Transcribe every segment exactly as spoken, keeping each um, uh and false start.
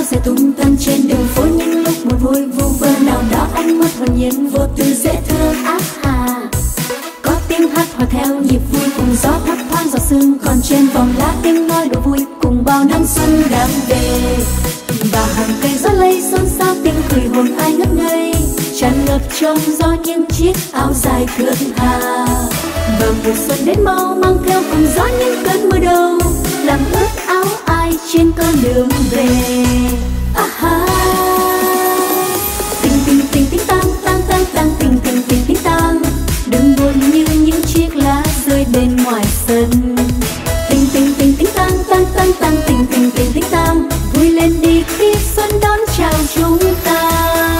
dài tung tăng trên đường phố, những lúc buồn vui vu vơ nào đó ánh mắt hồn nhiên vô tư dễ thương. Ác hà có tiếng hát hòa theo nhịp vui cùng gió thấp thoáng giọt sương, còn trên vòng lá tiếng nói đùa vui cùng bao năm xuân đang về. Và hàng cây gió lây xôn xao tiếng cười hồn ai ngất ngây, tràn ngập trong gió những chiếc áo dài thướt tha. Và mùa xuân đến mau mang theo cùng gió những cơn mưa đầu, làm ướt áo ai trên con đường về. Aha. Tình tình tình tình tang tang tang tang tình tình tình tình tang, đừng buồn như những chiếc lá rơi bên ngoài sân. Tình tình tình tình tang tang tang tang tình tình tình tình tang, vui lên đi khi xuân đón chào chúng ta.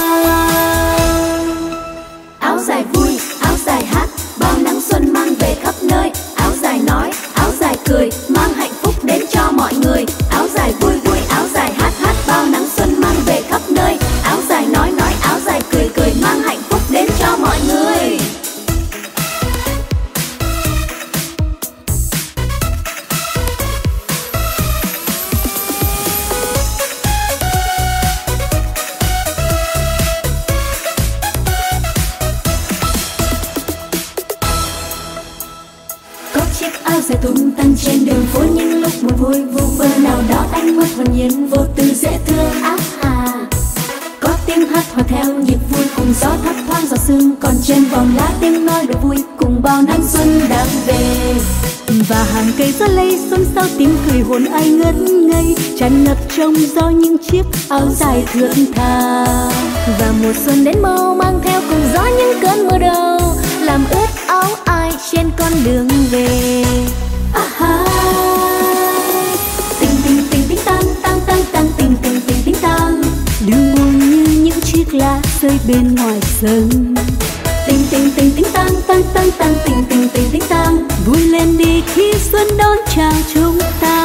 Áo dài vui, áo dài hát, bao nắng xuân mang về khắp nơi. Áo dài nói, áo dài cười, mang hạnh phúc đến cho mọi người. Áo dài vui vui, áo dài hát hát, bao nắng xuân mang về khắp nơi. Áo dài nói nói, áo dài cười cười, mang hạnh phúc đến cho mọi người. Áo dài tung tăng trên đường phố, những lúc buồn vui vu vơ nào đó ánh mắt hồn nhiên vô tư dễ thương. Ác hà có tiếng hát hòa theo nhịp vui cùng gió thấp thoáng giọt sương, còn trên vòng lá tiếng nói đùa vui cùng bao năm xuân đang về. Và hàng cây gió lây xôn xao tiếng cười hồn ai ngất ngây, tràn ngập trong gió những chiếc áo dài thướt tha. Và mùa xuân đến mau mang theo cùng gió những cơn mưa đầu, làm ướt áo ai trên con đường về. Aha. Tình tình tình tình tang tang tang tang tình tình tình tình tang, đừng buồn như những chiếc lá rơi bên ngoài sân. Tình tình tình tình tang tang tang tang tình tình tình tình tang, vui lên đi khi xuân đón chào chúng ta.